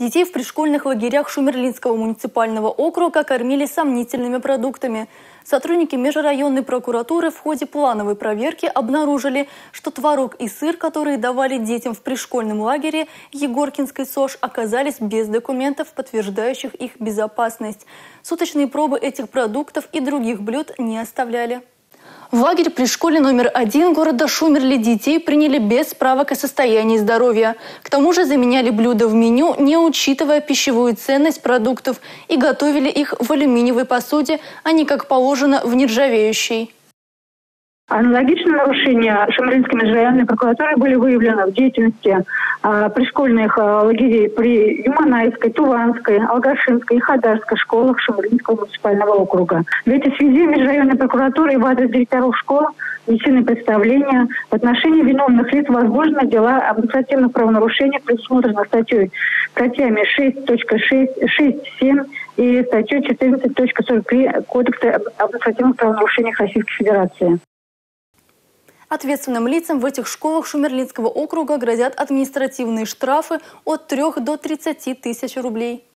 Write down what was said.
Детей в пришкольных лагерях Шумерлинского муниципального округа кормили сомнительными продуктами. Сотрудники межрайонной прокуратуры в ходе плановой проверки обнаружили, что творог и сыр, которые давали детям в пришкольном лагере Егоркинской СОЖ, оказались без документов, подтверждающих их безопасность. Суточные пробы этих продуктов и других блюд не оставляли. В лагерь при школе номер 1 города Шумерли детей приняли без справок о состоянии здоровья. К тому же заменяли блюда в меню, не учитывая пищевую ценность продуктов, и готовили их в алюминиевой посуде, а не как положено в нержавеющей. Аналогичные нарушения Шумерлинской межрайонной прокуратуры были выявлены в деятельности пришкольных лагерей при Юманайской, Туванской, Алгашинской и Хадарской школах Шумерлинского муниципального округа. В этой связи межрайонной прокуратурой в адрес директоров школ внесены представления. В отношении виновных лиц возбуждено дела об административных правонарушениях, предусмотрено статьями 6.6, 6.7 и статьей 14.43 Кодекса об административных правонарушениях Российской Федерации. Ответственным лицам в этих школах Шумерлинского округа грозят административные штрафы от 3 до 30 тысяч рублей.